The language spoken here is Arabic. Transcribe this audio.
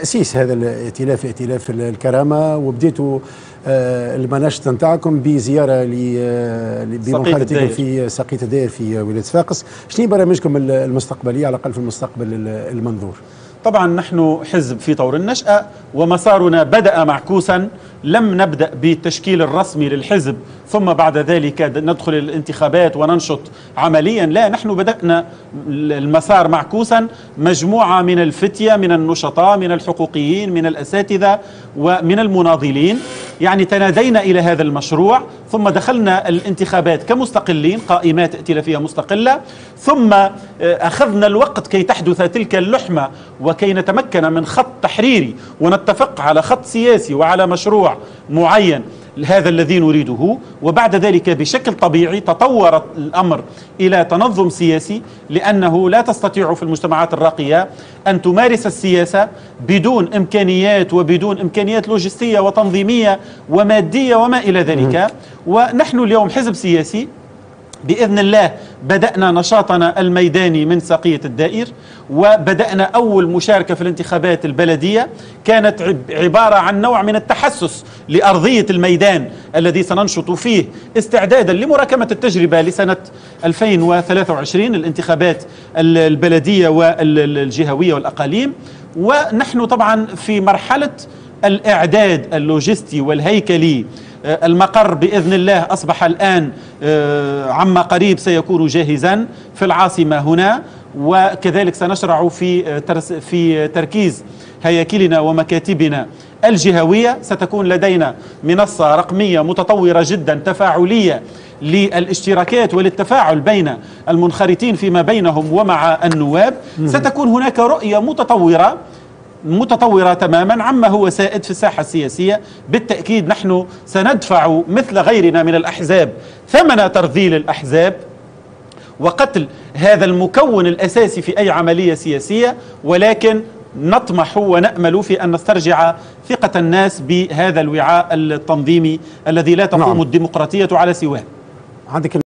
تأسيس هذا الائتلاف، ائتلاف الكرامة، وبديتوا المناشط نتاعكم بزيارة بمخالطتكم في ساقية الدائر في ولاية صفاقس. شنو برامجكم المستقبلية على الأقل في المستقبل المنظور؟ طبعا نحن حزب في طور النشأة، ومسارنا بدأ معكوسا. لم نبدأ بالتشكيل الرسمي للحزب ثم بعد ذلك ندخل الانتخابات وننشط عمليا، لا، نحن بدأنا المسار معكوسا، مجموعة من الفتية، من النشطاء، من الحقوقيين، من الأساتذة ومن المناضلين، يعني تنادينا إلى هذا المشروع، ثم دخلنا الانتخابات كمستقلين، قائمات ائتلافية مستقلة، ثم أخذنا الوقت كي تحدث تلك اللحمة وكي نتمكن من خط تحريري ونتفق على خط سياسي وعلى مشروع معين، هذا الذي نريده. وبعد ذلك بشكل طبيعي تطور الأمر إلى تنظم سياسي، لأنه لا تستطيع في المجتمعات الراقية أن تمارس السياسة بدون إمكانيات وبدون إمكانيات لوجستية وتنظيمية ومادية وما إلى ذلك. ونحن اليوم حزب سياسي بإذن الله، بدأنا نشاطنا الميداني من ساقية الدائر، وبدأنا أول مشاركة في الانتخابات البلدية كانت عبارة عن نوع من التحسس لأرضية الميدان الذي سننشط فيه استعدادا لمراكمة التجربة لسنة 2023، الانتخابات البلدية والجهوية والأقاليم. ونحن طبعا في مرحلة الإعداد اللوجستي والهيكلي. المقر بإذن الله أصبح الآن عما قريب سيكون جاهزا في العاصمة هنا، وكذلك سنشرع في تركيز هياكلنا ومكاتبنا الجهوية. ستكون لدينا منصة رقمية متطورة جدا تفاعلية للاشتراكات وللتفاعل بين المنخرطين فيما بينهم ومع النواب. ستكون هناك رؤية متطورة تماما عما هو سائد في الساحة السياسية. بالتأكيد نحن سندفع مثل غيرنا من الأحزاب ثمن ترذيل الأحزاب وقتل هذا المكون الأساسي في أي عملية سياسية، ولكن نطمح ونأمل في أن نسترجع ثقة الناس بهذا الوعاء التنظيمي الذي لا تقوم الديمقراطية على سواه.